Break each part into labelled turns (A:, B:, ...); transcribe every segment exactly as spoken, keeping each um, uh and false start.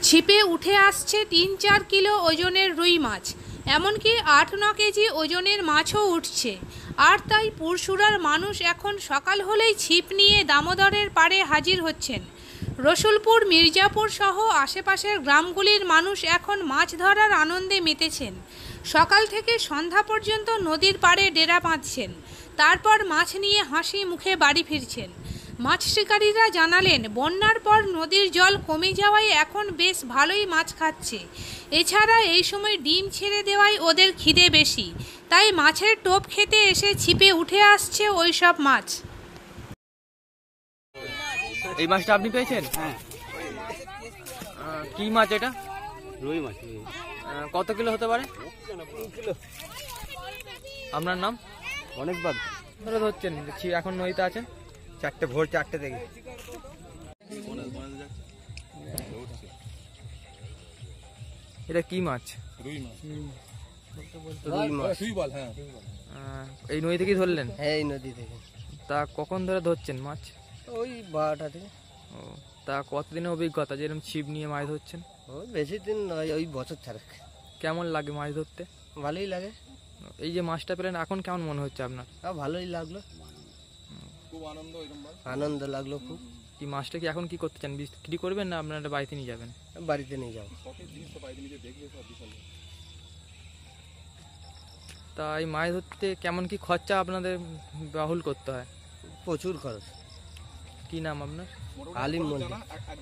A: ছিপে উঠে আসছে তিন চার কিলো ওজনের রুই মাছ, এমনকি আট ন কেজি ওজনের মাছও উঠছে। আর তাই পুরসুরার মানুষ এখন সকাল হলেই ছিপ নিয়ে দামোদরের পাড়ে হাজির হচ্ছেন। রসুলপুর, মির্জাপুর সহ আশেপাশের গ্রামগুলির মানুষ এখন মাছ ধরার আনন্দে মেতেছেন। সকাল থেকে সন্ধ্যা পর্যন্ত নদীর পাড়ে ডেরা বাঁধছেন, তারপর মাছ নিয়ে হাসি মুখে বাড়ি ফিরছেন। মাছ শিকারীরা জানালেন, বন্যার পর নদীর জল কমে যাওয়ায় এখন বেশ ভালোই মাছ খাচ্ছে। এছাড়া এই সময় ডিম ছেড়ে দেওয়ায় ওদের খিদে বেশি, তাই মাছের টোপ খেতে এসে ছিপে উঠে আসছে ওই সব মাছ।
B: এই মাছটা আপনি পেয়েছেন?
C: হ্যাঁ।
B: কি মাছ এটা?
C: রুই মাছ।
B: কত কিলো হতে পারে?
C: কিলো।
B: আপনার নাম?
C: অনেক বাদ
B: ধরে ধরছেন, দেখছি এখন নদীতে আছেন।
C: চারটে ভোর চারটে থেকে।
B: এটা কি মাছ?
C: রুই মাছ।
B: রুই মাছ। এই নদী থেকে ধরলেন?
C: হ্যাঁ, এই নদী থেকে।
B: তা কখন ধরে ধরছেন মাছ?
C: ওই বারোটা থেকে।
B: ও, তা কতদিনের অভিজ্ঞতা যেরকম ছিপ নিয়ে মাছ ধরছেন?
C: ওই বেশি দিন নয়, ওই বছর ছাড়া।
B: কেমন লাগে মাছ ধরতে?
C: ভালোই লাগে।
B: এই যে মাছটা পেলেন, এখন কেমন মনে হচ্ছে আপনার?
C: হ্যাঁ, ভালোই লাগলো, খুব আনন্দ আনন্দ লাগলো খুব।
B: কি মাছটা কি এখন কি করতে চান? বিক্রি করবেন না আপনারা বাড়িতে নিয়ে যাবেন?
C: বাড়িতে নিয়ে যাবো।
B: তা এই মাছ ধরতে কেমন কি খরচা আপনাদের বাহুল করতে হয়?
C: প্রচুর খরচ।
B: কি নাম আপনার?
C: আলিম মন্দির।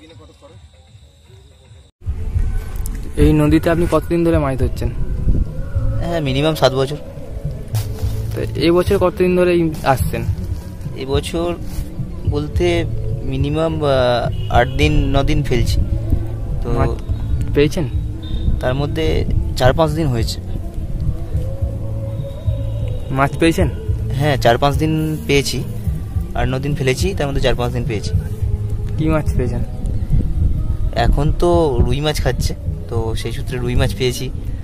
B: এই নদীতে আপনি কতদিন ধরে মাছ ধরছেন?
D: হ্যাঁ, মিনিমাম সাত বছর।
B: তো এই বছর কতদিন ধরে আসছেন?
D: এই বছর বলতে মিনিমাম আট দিন ন দিন ফেলছি। তো
B: পেয়েছেন?
D: তার মধ্যে চার পাঁচ দিন হয়েছে।
B: মাছ পেয়েছেন?
D: হ্যাঁ, চার পাঁচ দিন পেয়েছি, আট ন দিন ফেলেছি, তার মধ্যে চার পাঁচ দিন পেয়েছি।
B: কি মাছ পেয়েছেন?
D: এখন তো রুই মাছ খাচ্ছে, তো সেই সূত্রে রুই মাছ পেয়েছি।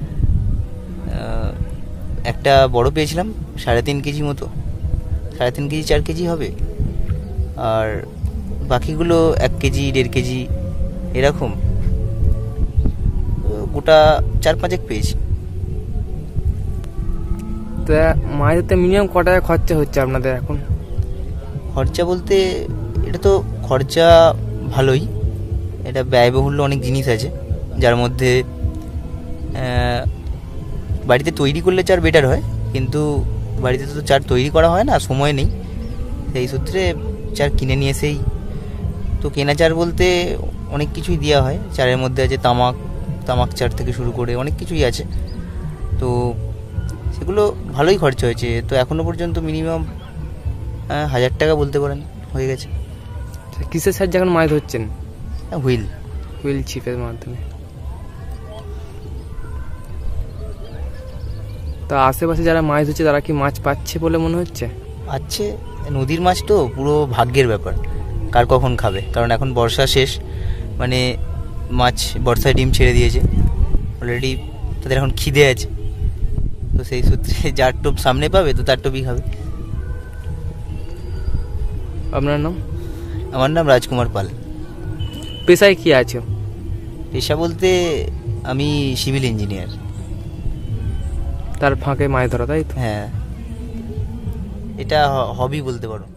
D: একটা বড় পেয়েছিলাম সাড়ে তিন কেজি মতো, সাড়ে তিন কেজি চার কেজি হবে। আর বাকিগুলো এক কেজি দেড় কেজি এরকম গোটা চার পাঁচেক পেয়েছি।
B: তা মাছ ধরতে মিনিমাম ক টাকা খরচা হচ্ছে আপনাদের এখন?
D: খরচা বলতে এটা তো খরচা ভালোই, এটা ব্যয়বহুল্য অনেক জিনিস আছে, যার মধ্যে বাড়িতে তৈরি করলে চার বেটার হয়, কিন্তু বাড়িতে তো চার তৈরি করা হয় না, সময় নেই। সেই সূত্রে চার কিনে নিয়ে এসেই, তো কেনা চার বলতে অনেক কিছুই দেওয়া হয় চারের মধ্যে, আছে তামাক তামাক চার থেকে শুরু করে অনেক কিছুই আছে, তো সেগুলো ভালোই খরচা হয়েছে। তো এখনও পর্যন্ত মিনিমাম হাজার টাকা বলতে পারেন হয়ে গেছে।
B: কিসের সাহায্যে এখন মাছ ধরছেন?
D: হুইল
B: হুইল ছিপের মাধ্যমে। তা আশেপাশে যারা মাছ ধরছে তারা কি মাছ পাচ্ছে বলে মনে হচ্ছে?
D: পাচ্ছে, নদীর মাছ তো পুরো ভাগ্যের ব্যাপার, কার কখন খাবে। কারণ এখন বর্ষা শেষ, মানে মাছ বর্ষায় ডিম ছেড়ে দিয়েছে অলরেডি, তাদের এখন খিদে আছে, তো সেই সূত্রে যার টোপ সামনে পাবে তো তার টোপই খাবে।
B: আপনার নাম?
D: আমার নাম রাজকুমার পাল।
B: পেশায় কি আছে?
D: পেশা বলতে আমি সিভিল ইঞ্জিনিয়ার।
B: তার ফাঁকে মাছ ধরা, তাই তো?
D: হ্যাঁ, এটা হবি বলতে পারো।